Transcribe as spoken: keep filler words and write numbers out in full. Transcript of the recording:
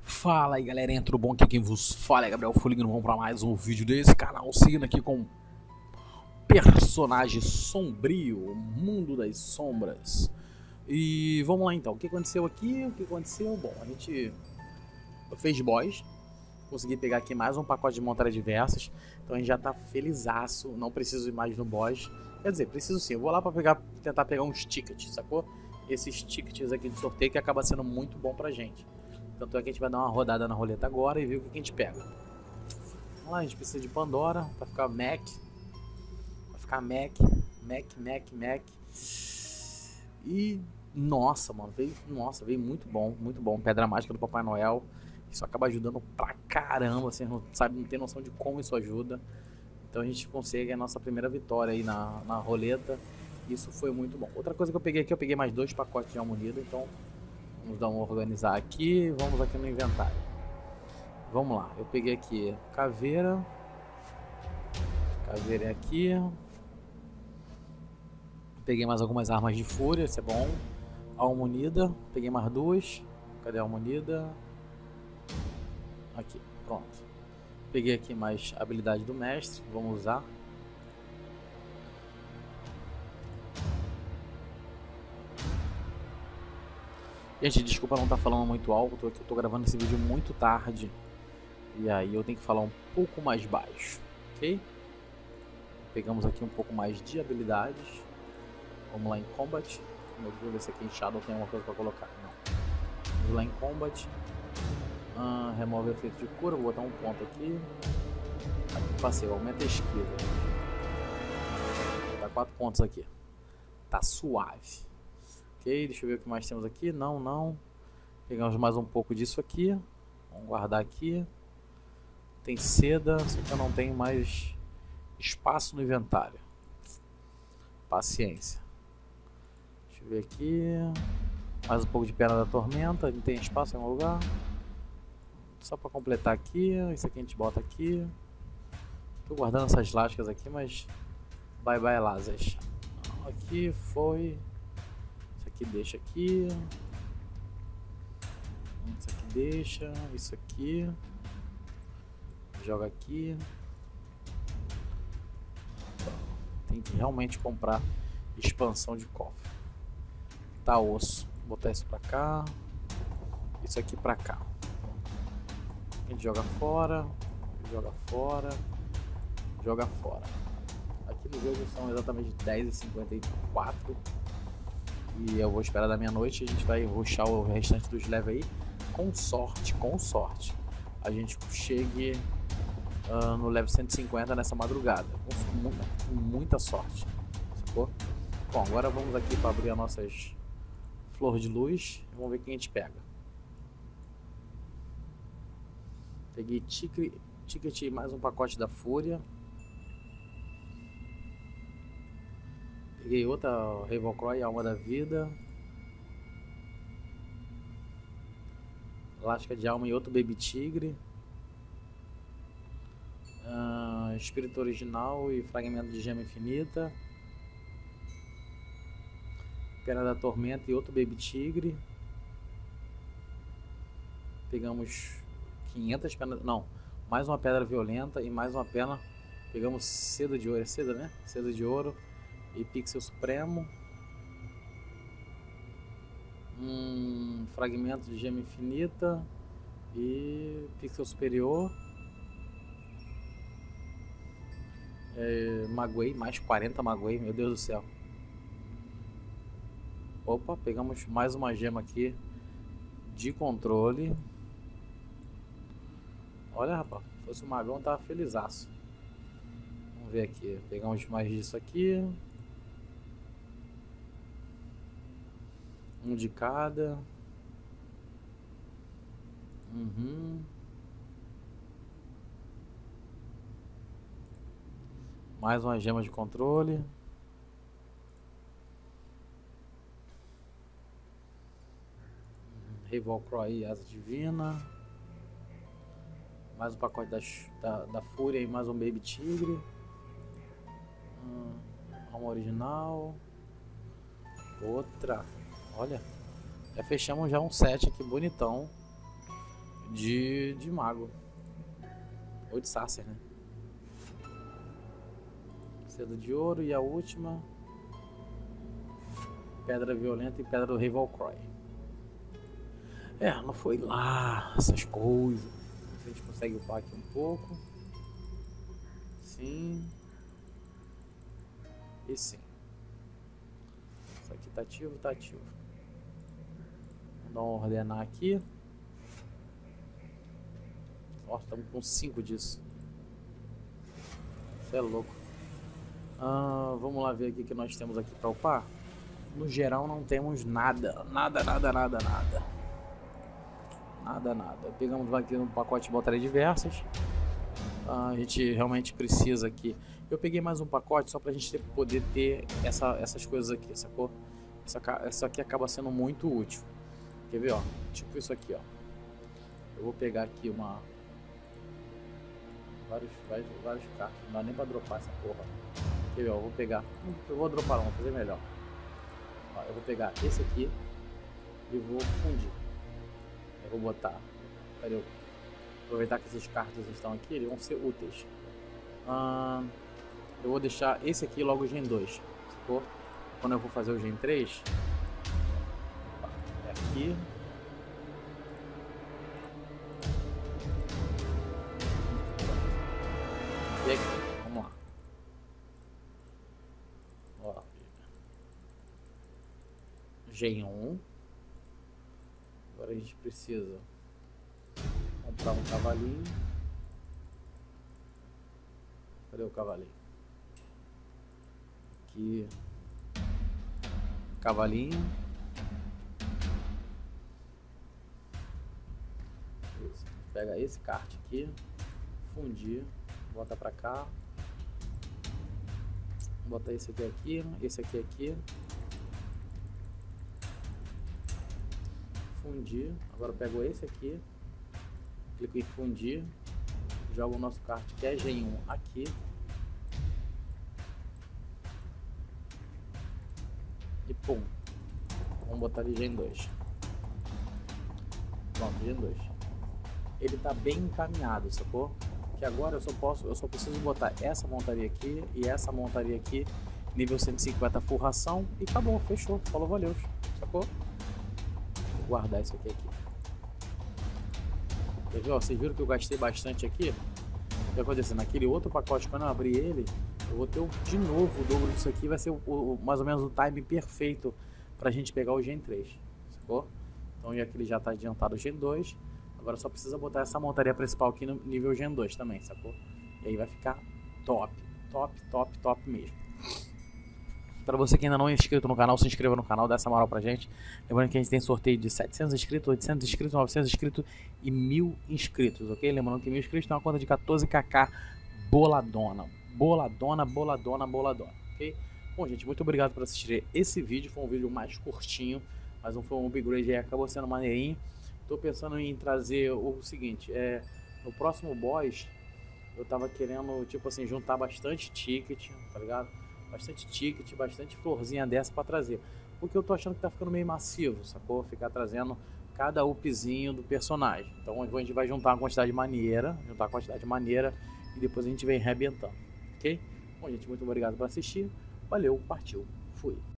Fala aí galerinha, tudo bom? Aqui quem vos fala é Gabriel Foligno. Vamos para mais um vídeo desse canal, seguindo aqui com personagem sombrio, mundo das sombras. E vamos lá então, o que aconteceu aqui? O que aconteceu? Bom, a gente fez boss, consegui pegar aqui mais um pacote de montadas diversas, então a gente já tá felizaço, não preciso ir mais no boss. Quer dizer, preciso sim, eu vou lá para pegar, tentar pegar uns tickets, sacou? Esses tickets aqui de sorteio que acaba sendo muito bom pra gente. Tanto é que a gente vai dar uma rodada na roleta agora e ver o que a gente pega. Vamos lá, a gente precisa de Pandora para ficar Mac. Vai ficar Mac, Mac, Mac, Mac. E nossa, mano, veio, nossa, veio muito bom, muito bom. Pedra mágica do Papai Noel. Isso acaba ajudando pra caramba, vocês não sabe, não tem noção de como isso ajuda. Então a gente consegue a nossa primeira vitória aí na, na roleta. Isso foi muito bom. Outra coisa que eu peguei aqui, eu peguei mais dois pacotes de alma unida, então vamos dar uma organizar aqui, vamos aqui no inventário. Vamos lá, eu peguei aqui caveira. Caveira é aqui. Peguei mais algumas armas de fúria, isso é bom. Alma unida, peguei mais duas. Cadê a alma unida? Aqui, pronto. Peguei aqui mais habilidade do mestre, vamos usar. Gente, desculpa não estar falando muito alto, eu tô gravando esse vídeo muito tarde. E aí eu tenho que falar um pouco mais baixo, ok? Pegamos aqui um pouco mais de habilidades. Vamos lá em Combat. Vou ver se aqui em Shadow tem alguma coisa para colocar. Não. Vamos lá em Combat. Ah, remove efeito de cura, vou botar um ponto aqui. Aqui passei, aumenta a esquiva. Dá quatro pontos aqui. Tá suave. Ok, deixa eu ver o que mais temos aqui. Não, não. Pegamos mais um pouco disso aqui. Vamos guardar aqui. Tem seda, só que eu não tenho mais espaço no inventário. Paciência. Deixa eu ver aqui. Mais um pouco de perna da tormenta. Não tem espaço em algum lugar. Só para completar aqui. Isso aqui a gente bota aqui. Tô guardando essas lascas aqui, mas bye bye lasas. Aqui foi. Aqui deixa aqui. Isso aqui deixa. Isso aqui. Joga aqui. Tem que realmente comprar expansão de cofre. Tá osso. Vou botar isso pra cá. Isso aqui pra cá. A gente joga fora. Joga fora. Joga fora. Aqui no jogo são exatamente dez e cinquenta e quatro. E eu vou esperar da meia-noite. A gente vai rushar o restante dos levels aí. Com sorte, com sorte, a gente chegue uh, no level cento e cinquenta nessa madrugada. Com muita, com muita sorte. Sacou? Bom, agora vamos aqui para abrir as nossas flores de luz. E vamos ver quem a gente pega. Peguei ticket, ticket e mais um pacote da fúria. Peguei outra Revolcroy, alma da vida. Lasca de alma e outro baby tigre. Uh, espírito original e fragmento de gema infinita. Perna da tormenta e outro baby tigre. Pegamos quinhentas pernas. Não, mais uma pedra violenta e mais uma perna. Pegamos seda de ouro. É seda, né? Seda de ouro. E pixel supremo. Um fragmento de gema infinita. E pixel superior. É, magoei, mais quarenta magoei, meu Deus do céu. Opa, pegamos mais uma gema aqui de controle. Olha, rapaz, se fosse o magão tava felizaço. Vamos ver aqui, pegamos mais disso aqui. Um de cada. Uhum. Mais uma gema de controle. Revolcroy, asa divina. Mais um pacote da, da, da fúria e mais um baby tigre. Hum, alma original. Outra. Olha, já fechamos já um set aqui bonitão. de, de mago. Ou de Sacer, né? Seda de ouro e a última... Pedra violenta e pedra do Rei Valcroy. É, não foi lá essas coisas. A gente consegue upar aqui um pouco. Sim. E sim. Isso aqui tá ativo, tá ativo. Vamos dar uma ordenar aqui. Ó, estamos com cinco disso. Isso é louco. Ah, vamos lá ver aqui o que nós temos aqui para upar. No geral não temos nada. Nada, nada, nada, nada. Nada, nada. Pegamos aqui um pacote de baterias diversas. Ah, a gente realmente precisa aqui. Eu peguei mais um pacote só pra gente ter, poder ter essa, essas coisas aqui, sacou? Essa, essa aqui acaba sendo muito útil. Quer ver, ó? Tipo isso aqui, ó. Eu vou pegar aqui uma... Vários, vários, vários carros. Não dá nem pra dropar essa porra. Quer ver, ó? Eu vou pegar... Eu vou dropar não, vou fazer melhor. Ó, eu vou pegar esse aqui e vou fundir. Eu vou botar... Cadê eu? Aproveitar que esses cartos estão aqui, eles vão ser úteis. Hum, eu vou deixar esse aqui logo o Gen dois. Sacou? Quando eu for fazer o Gen três, é aqui. E aqui, vamos lá. Ó, Gen um. Agora a gente precisa comprar um cavalinho. Cadê o cavalinho? Aqui. Cavalinho. Isso. Pega esse kart aqui. Fundir. Bota pra cá. Bota esse aqui aqui. Esse aqui aqui. Fundir. Agora eu pego esse aqui. Clico em fundir. Jogo o nosso kart que é Gen um aqui. E pum. Vamos botar ali Gen dois. Pronto, Gen dois. Ele tá bem encaminhado, sacou? Que agora eu só posso, eu só preciso botar essa montaria aqui e essa montaria aqui, nível cento e cinquenta full ração e acabou, fechou, falou, valeu, sacou? Vou guardar isso aqui aqui. Quer ver, ó, vocês viram que eu gastei bastante aqui? O que aconteceu? Naquele outro pacote, quando eu abrir ele, eu vou ter o, de novo o dobro disso aqui, vai ser o, o, mais ou menos o time perfeito pra gente pegar o Gen três, sacou? Então já que ele já tá adiantado o Gen dois, agora só precisa botar essa montaria principal aqui no nível Gen dois também, sacou? E aí vai ficar top, top, top, top mesmo. Para você que ainda não é inscrito no canal, se inscreva no canal, dá essa moral pra gente. Lembrando que a gente tem sorteio de setecentos inscritos, oitocentos inscritos, novecentos inscritos e mil inscritos, ok? Lembrando que mil inscritos tem uma conta de quatorze kk boladona. Boladona, boladona, boladona, ok? Bom, gente, muito obrigado por assistir esse vídeo. Foi um vídeo mais curtinho, mas não foi um upgrade aí, acabou sendo maneirinho. Tô pensando em trazer o seguinte, é, no próximo boss, eu tava querendo, tipo assim, juntar bastante ticket, tá ligado? Bastante ticket, bastante florzinha dessa pra trazer. Porque eu tô achando que tá ficando meio massivo, sacou? Ficar trazendo cada upzinho do personagem. Então a gente vai juntar uma quantidade maneira, juntar uma quantidade maneira e depois a gente vem arrebentando, ok? Bom, gente, muito obrigado por assistir. Valeu, partiu, fui.